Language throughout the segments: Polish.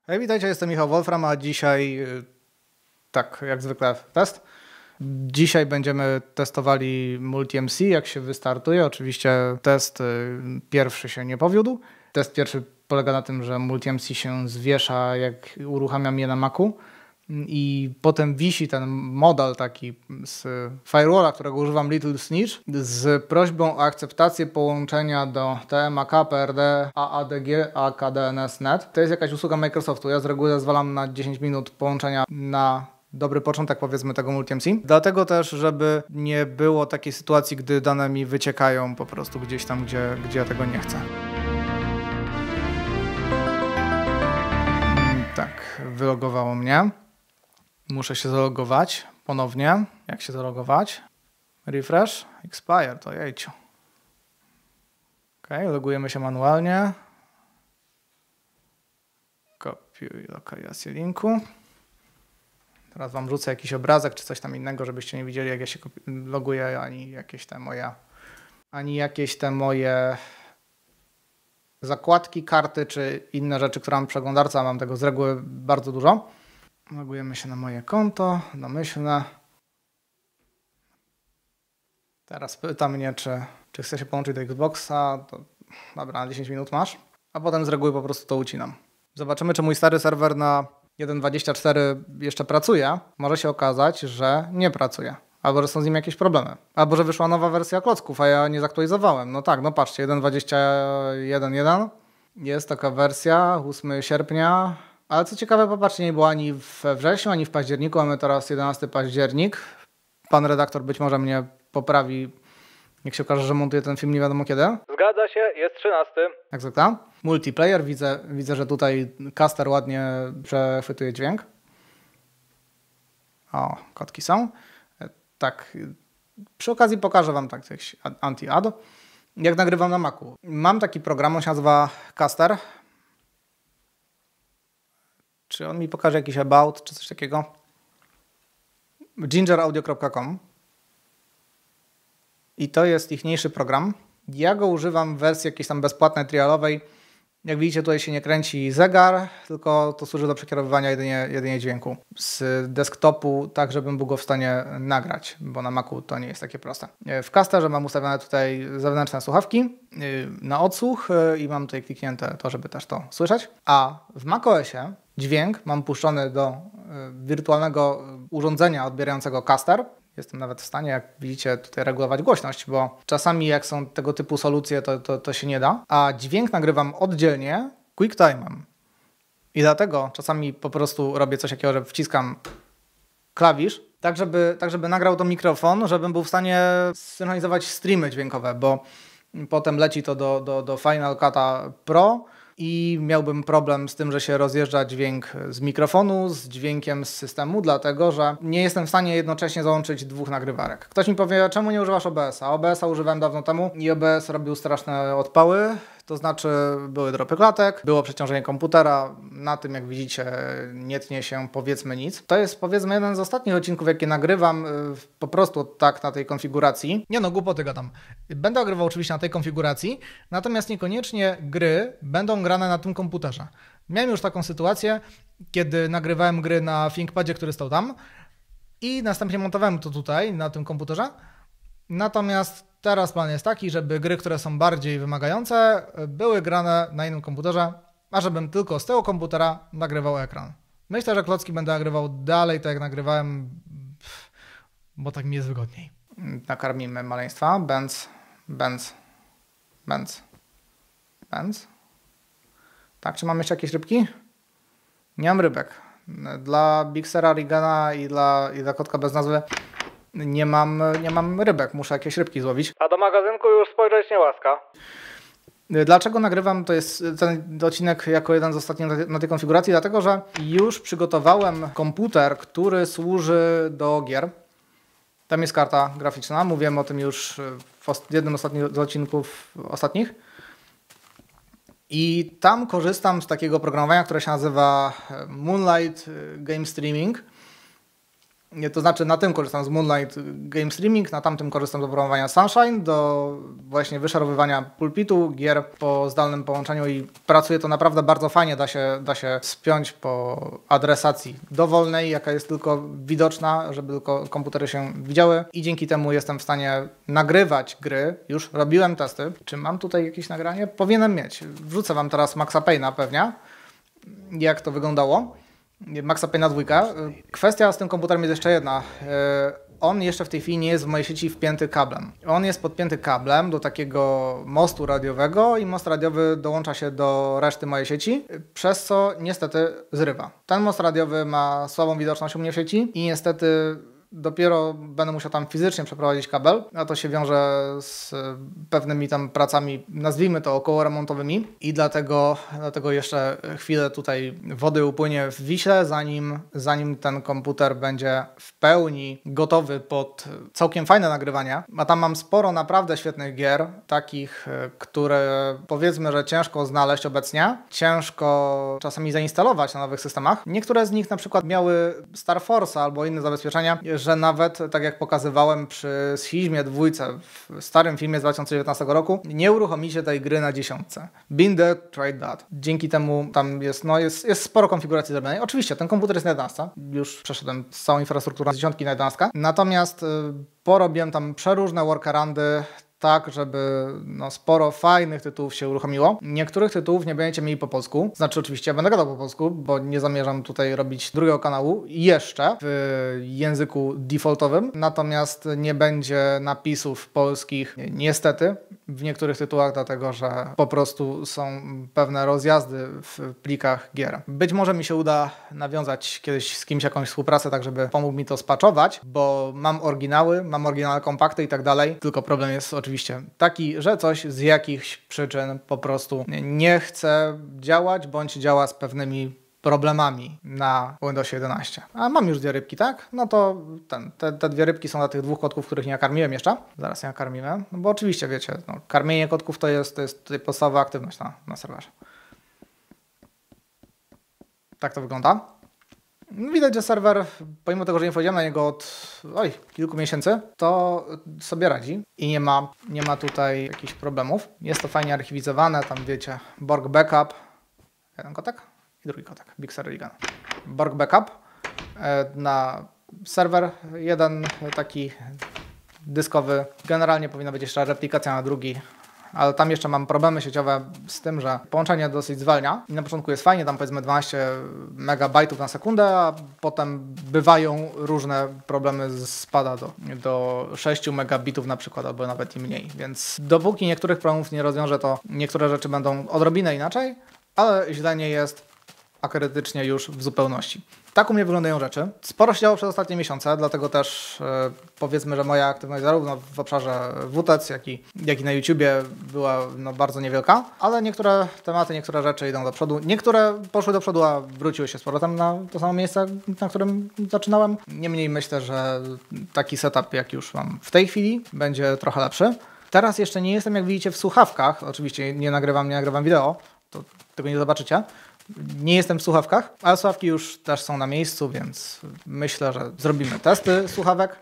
Hej, witajcie, jestem Michał Wolfram, a dzisiaj, tak jak zwykle, test. Dzisiaj będziemy testowali MultiMC, jak się wystartuje. Oczywiście test pierwszy się nie powiódł. Test pierwszy polega na tym, że MultiMC się zwiesza, jak uruchamiam je na Macu. I potem wisi ten model taki z firewalla, którego używam, Little Snitch, z prośbą o akceptację połączenia do TMAK, PRD, AADG, AKDNS.NET. To jest jakaś usługa Microsoftu. Ja z reguły zezwalam na 10 minut połączenia na dobry początek, powiedzmy, tego MultiMC. Dlatego też, żeby nie było takiej sytuacji, gdy dane mi wyciekają po prostu gdzieś tam, gdzie ja tego nie chcę. Tak, wylogowało mnie. Muszę się zalogować ponownie. Jak się zalogować? Refresh, expire, to jejciu. Ok, logujemy się manualnie. Kopiuj lokalizację linku. Teraz wam rzucę jakiś obrazek czy coś tam innego, żebyście nie widzieli, jak ja się loguję, ani jakieś te moje zakładki, karty czy inne rzeczy, które mam w przeglądarce, a mam tego z reguły bardzo dużo. Logujemy się na moje konto, domyślne. Teraz pyta mnie, czy chcę się połączyć do Xboxa. To dobra, na 10 minut masz. A potem z reguły po prostu to ucinam. Zobaczymy, czy mój stary serwer na 1.24 jeszcze pracuje. Może się okazać, że nie pracuje. Albo że są z nim jakieś problemy. Albo że wyszła nowa wersja klocków, a ja nie zaktualizowałem. No tak, no patrzcie, 1.21.1. Jest taka wersja, 8 sierpnia. Ale co ciekawe, popatrzcie, nie było ani we wrześniu, ani w październiku. Mamy teraz 11 październik. Pan redaktor być może mnie poprawi, jak się okaże, że montuję ten film nie wiadomo kiedy. Zgadza się, jest 13. Jak zwykle. Multiplayer, widzę, że tutaj caster ładnie przechwytuje dźwięk. O, kotki są. Tak, przy okazji pokażę wam tak coś anti-ad. Jak nagrywam na Macu. Mam taki program, on się nazywa Caster. Czy on mi pokaże jakiś about, czy coś takiego? gingeraudio.com. I to jest ichniejszy program. Ja go używam w wersji jakiejś tam bezpłatnej, trialowej. Jak widzicie, tutaj się nie kręci zegar, tylko to służy do przekierowywania jedynie dźwięku z desktopu, tak żebym był go w stanie nagrać, bo na Macu to nie jest takie proste. W Casterze mam ustawione tutaj zewnętrzne słuchawki na odsłuch i mam tutaj kliknięte to, żeby też to słyszeć. A w macOSie dźwięk mam puszczony do wirtualnego urządzenia odbierającego Caster. Jestem nawet w stanie, jak widzicie, tutaj regulować głośność, bo czasami jak są tego typu solucje, to się nie da. A dźwięk nagrywam oddzielnie QuickTime'em. I dlatego czasami po prostu robię coś takiego, że wciskam klawisz, tak żeby nagrał to mikrofon, żebym był w stanie synchronizować streamy dźwiękowe, bo potem leci to do Final Cut'a Pro i miałbym problem z tym, że się rozjeżdża dźwięk z mikrofonu z dźwiękiem z systemu, dlatego że nie jestem w stanie jednocześnie załączyć dwóch nagrywarek. Ktoś mi powie, czemu nie używasz OBS-a? OBS-a używałem dawno temu i OBS robił straszne odpały, to znaczy były dropy klatek, było przeciążenie komputera, na tym jak widzicie nie tnie się powiedzmy nic. To jest powiedzmy jeden z ostatnich odcinków, jakie nagrywam po prostu tak na tej konfiguracji. Nie no, głupoty gadam. Będę nagrywał oczywiście na tej konfiguracji, natomiast niekoniecznie gry będą grane na tym komputerze. Miałem już taką sytuację, kiedy nagrywałem gry na ThinkPadzie, który stał tam i następnie montowałem to tutaj na tym komputerze. Natomiast teraz plan jest taki, żeby gry, które są bardziej wymagające, były grane na innym komputerze, a żebym tylko z tego komputera nagrywał ekran. Myślę, że klocki będę nagrywał dalej, tak jak nagrywałem, bo tak mi jest wygodniej. Nakarmimy maleństwa. Benz. Tak, czy mam jeszcze jakieś rybki? Nie mam rybek. Dla Bixera, Rigana i dla kotka bez nazwy nie mam rybek. Muszę jakieś rybki złowić. A do magazynku już spojrzeć nie łaska. Dlaczego nagrywam to jest ten odcinek jako jeden z ostatnich na tej konfiguracji? Dlatego, że już przygotowałem komputer, który służy do gier. Tam jest karta graficzna. Mówiłem o tym już w jednym z odcinków ostatnich. I tam korzystam z takiego programowania, które się nazywa Moonlight Game Streaming. To znaczy na tym korzystam z Moonlight Game Streaming, na tamtym korzystam do programowania Sunshine, do właśnie wyszarowywania pulpitu, gier po zdalnym połączeniu i pracuje to naprawdę bardzo fajnie, da się spiąć po adresacji dowolnej, jaka jest tylko widoczna, żeby tylko komputery się widziały i dzięki temu jestem w stanie nagrywać gry. Już robiłem testy. Czy mam tutaj jakieś nagranie? Powinienem mieć. Wrzucę wam teraz Maxa Payne'a pewnie, jak to wyglądało. Maxa Payne'a 2. Kwestia z tym komputerem jest jeszcze jedna. On jeszcze w tej chwili nie jest w mojej sieci wpięty kablem. On jest podpięty kablem do takiego mostu radiowego i most radiowy dołącza się do reszty mojej sieci, przez co niestety zrywa. Ten most radiowy ma słabą widoczność u mnie w sieci i niestety dopiero będę musiał tam fizycznie przeprowadzić kabel, a to się wiąże z pewnymi tam pracami, nazwijmy to okołoremontowymi i dlatego jeszcze chwilę tutaj wody upłynie w Wiśle, zanim ten komputer będzie w pełni gotowy pod całkiem fajne nagrywanie. A tam mam sporo naprawdę świetnych gier, takich, które powiedzmy, że ciężko znaleźć obecnie, ciężko czasami zainstalować na nowych systemach. Niektóre z nich na przykład miały Star Force albo inne zabezpieczenia, że nawet, tak jak pokazywałem przy Schizmie 2 w starym filmie z 2019 roku, nie uruchomicie tej gry na 10. Been there, tried that. Dzięki temu tam jest sporo konfiguracji zrobionej. Oczywiście ten komputer jest na 11. Już przeszedłem z całą infrastrukturą z 10 na 11. Natomiast porobiłem tam przeróżne workaroundy, tak, żeby sporo fajnych tytułów się uruchomiło. Niektórych tytułów nie będziecie mieli po polsku. Znaczy oczywiście ja będę gadał po polsku, bo nie zamierzam tutaj robić drugiego kanału jeszcze w języku defaultowym. Natomiast nie będzie napisów polskich niestety w niektórych tytułach, dlatego że po prostu są pewne rozjazdy w plikach gier. Być może mi się uda nawiązać kiedyś z kimś jakąś współpracę, tak żeby pomógł mi to spaczować, bo mam oryginalne kompakty i tak dalej. Tylko problem jest oczywiście taki, że coś z jakichś przyczyn po prostu nie chce działać, bądź działa z pewnymi problemami na Windowsie 11. A mam już 2 rybki, tak? No to te 2 rybki są dla tych 2 kotków, których nie nakarmiłem jeszcze. Zaraz je nakarmimy. No bo oczywiście, wiecie, karmienie kotków to jest tutaj podstawowa aktywność na serwerze. Tak to wygląda. Widać, że serwer, pomimo tego, że nie wchodziłem na niego od kilku miesięcy, to sobie radzi i nie ma tutaj jakichś problemów. Jest to fajnie archiwizowane, tam wiecie, Borg Backup, jeden kotek i drugi kotek, Big Sur Regan. Borg Backup na serwer, jeden taki dyskowy, generalnie powinna być jeszcze replikacja na drugi, ale tam jeszcze mam problemy sieciowe z tym, że połączenie dosyć zwalnia i na początku jest fajnie, tam powiedzmy 12 megabajtów na sekundę, a potem bywają różne problemy, spada do 6 megabitów na przykład, albo nawet i mniej, więc dopóki niektórych problemów nie rozwiążę, to niektóre rzeczy będą odrobinę inaczej, ale źle nie jest, a krytycznie już w zupełności. Tak u mnie wyglądają rzeczy. Sporo się działo przez ostatnie miesiące, dlatego też powiedzmy, że moja aktywność zarówno w obszarze WTEC, jak i na YouTubie była bardzo niewielka, ale niektóre tematy, niektóre rzeczy idą do przodu. Niektóre poszły do przodu, a wróciły się z powrotem na to samo miejsce, na którym zaczynałem. Niemniej myślę, że taki setup, jak już mam w tej chwili, będzie trochę lepszy. Teraz jeszcze nie jestem, jak widzicie, w słuchawkach. Oczywiście nie nagrywam wideo, to tego nie zobaczycie. Nie jestem w słuchawkach, ale słuchawki już też są na miejscu, więc myślę, że zrobimy testy słuchawek.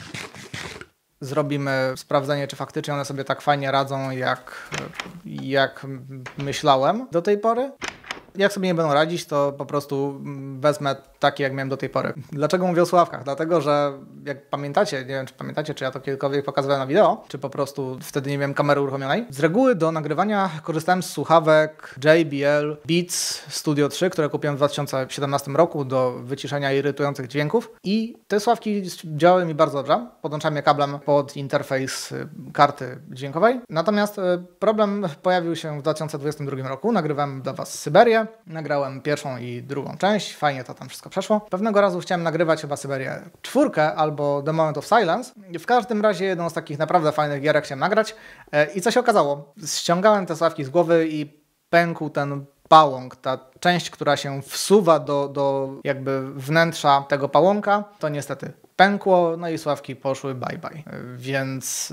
Zrobimy sprawdzenie, czy faktycznie one sobie tak fajnie radzą, jak myślałem do tej pory. Jak sobie nie będą radzić, to po prostu wezmę takie, jak miałem do tej pory. Dlaczego mówię o słuchawkach? Dlatego, że jak pamiętacie, nie wiem, czy pamiętacie, czy ja to kiedykolwiek pokazywałem na wideo, czy po prostu wtedy nie miałem kamery uruchomionej. Z reguły do nagrywania korzystałem z słuchawek JBL Beats Studio 3, które kupiłem w 2017 roku do wyciszenia irytujących dźwięków. I te słuchawki działały mi bardzo dobrze. Podłączałem je kablem pod interfejs karty dźwiękowej. Natomiast problem pojawił się w 2022 roku. Nagrywałem dla Was Syberię. Nagrałem pierwszą i drugą część. Fajnie to tam wszystko przeszło. Pewnego razu chciałem nagrywać chyba Syberię 4 albo The Moment of Silence. W każdym razie jedną z takich naprawdę fajnych gierek chciałem nagrać. I co się okazało? Ściągałem te słuchawki z głowy i pękł ten pałąk, ta część, która się wsuwa do jakby wnętrza tego pałąka, to niestety pękło, no i sławki poszły bye. Więc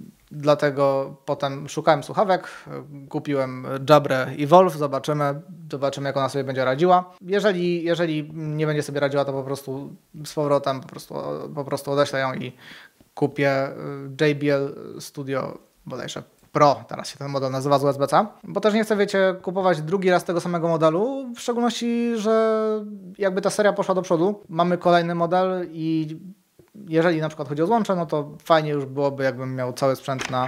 dlatego potem szukałem słuchawek, kupiłem Jabrę Evolve, zobaczymy jak ona sobie będzie radziła. Jeżeli nie będzie sobie radziła, to po prostu z powrotem po prostu odeślę ją i kupię JBL Studio bodajże Pro, teraz się ten model nazywa z USB-C, bo też nie chcę, wiecie, kupować drugi raz tego samego modelu, w szczególności, że jakby ta seria poszła do przodu, mamy kolejny model i jeżeli na przykład chodzi o złącze, no to fajnie już byłoby, jakbym miał cały sprzęt na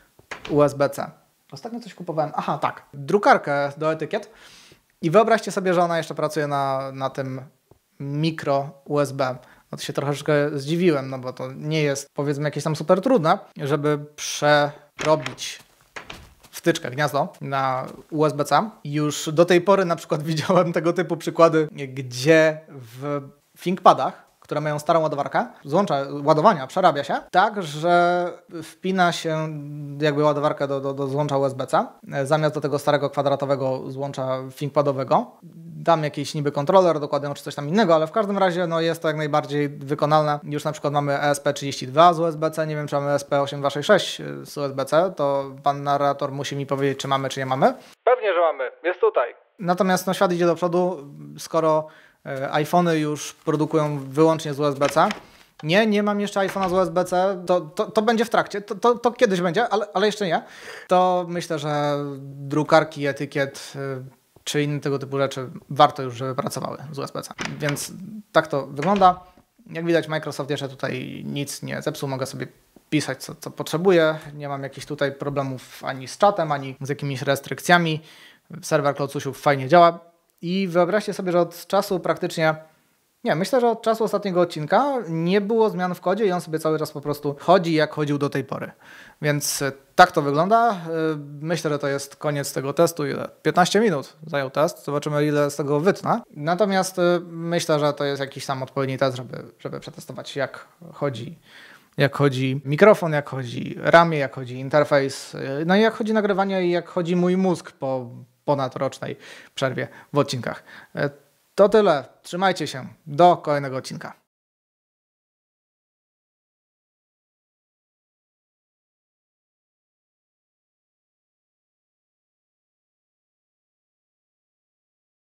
USB-C. Ostatnio coś kupowałem, tak, drukarkę do etykiet i wyobraźcie sobie, że ona jeszcze pracuje na tym mikro USB. No to się troszeczkę zdziwiłem, no bo to nie jest, powiedzmy, jakieś tam super trudne, żeby przerobić wtyczkę, gniazdo na USB-C. Już do tej pory na przykład widziałem tego typu przykłady, gdzie w ThinkPadach, które mają starą ładowarkę, złącze ładowania przerabia się tak, że wpina się jakby ładowarkę do złącza USB-C zamiast do tego starego kwadratowego złącza ThinkPadowego. Dam jakiś niby kontroler, dokładnie czy coś tam innego, ale w każdym razie no, jest to jak najbardziej wykonalne. Już na przykład mamy ESP32 z USB-C, nie wiem czy mamy ESP8266 z USB-C, to pan narrator musi mi powiedzieć, czy mamy, czy nie mamy. Pewnie, że mamy. Jest tutaj. Natomiast no, świat idzie do przodu, skoro iPhony już produkują wyłącznie z USB-C. Nie mam jeszcze iPhone'a z USB-C, to będzie w trakcie, to kiedyś będzie, ale jeszcze nie. To myślę, że drukarki, etykiet czy inne tego typu rzeczy warto już, żeby pracowały z USB-C. Więc tak to wygląda. Jak widać, Microsoft jeszcze tutaj nic nie zepsuł, mogę sobie pisać co potrzebuję. Nie mam jakichś tutaj problemów ani z czatem, ani z jakimiś restrykcjami. Serwer Klocusiów fajnie działa. I wyobraźcie sobie, że od czasu myślę, że od czasu ostatniego odcinka nie było zmian w kodzie i on sobie cały czas po prostu chodzi, jak chodził do tej pory. Więc tak to wygląda. Myślę, że to jest koniec tego testu. 15 minut zajął test. Zobaczymy, ile z tego wytnę. Natomiast myślę, że to jest jakiś tam odpowiedni test, żeby przetestować, jak chodzi mikrofon, jak chodzi ramię, jak chodzi interfejs, no i jak chodzi nagrywanie i jak chodzi mój mózg po ponadrocznej przerwie w odcinkach. To tyle. Trzymajcie się. Do kolejnego odcinka.